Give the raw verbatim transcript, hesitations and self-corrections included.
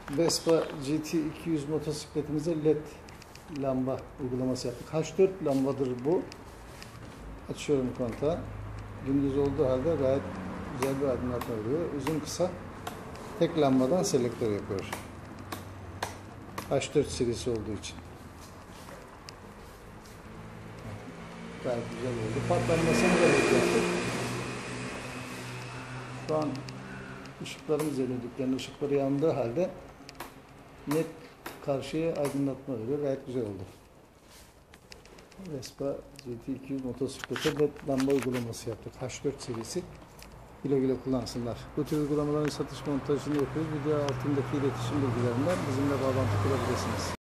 Vespa G T iki yüz motosikletimize led lamba uygulaması yaptık. H dört lambadır bu. Açıyorum kontağı. Gündüz olduğu halde gayet güzel bir aydınlatma veriyor. Uzun kısa tek lambadan selektör yapıyor. H dört serisi olduğu için. Gayet güzel oldu. Patlanmasını da yaptık. Şu an ışıklarımız yanıyor. Dükkanın ışıkları yandığı halde net karşıya aydınlatma veriyor. Gayet güzel oldu. Vespa G T iki yüz motosiklete led lamba uygulaması yaptık. H dört serisi. Güle güle kullansınlar. Bu tür uygulamaların satış montajını yapıyoruz. Video altındaki iletişim bilgilerinden bizimle bağlantı kurabilirsiniz.